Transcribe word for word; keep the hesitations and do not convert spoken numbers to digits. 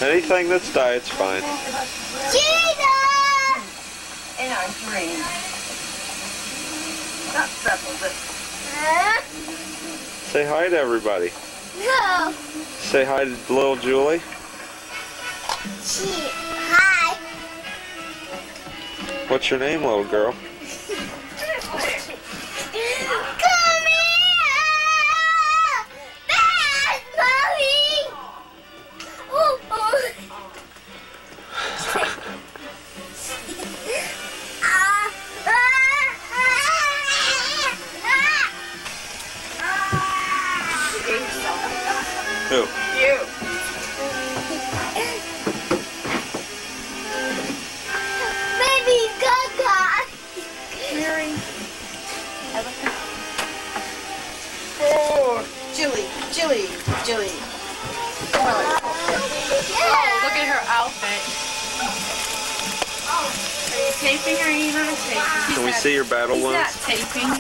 Anything that's diet's fine. Cheetah! And our dream. Not supple, but... Uh, Say hi to everybody. no. Say hi to little Julie. She, hi. What's your name, little girl? Come here! That's Mommy! Oh, oh. Ah, ah, ah, Who? You. Baby Gaga! Mary. Oh, Julie, Julie, Julie. Come on. Yeah. Look at her outfit. Are you taping or are you not taping? Can we see your battle He's wounds? not taping.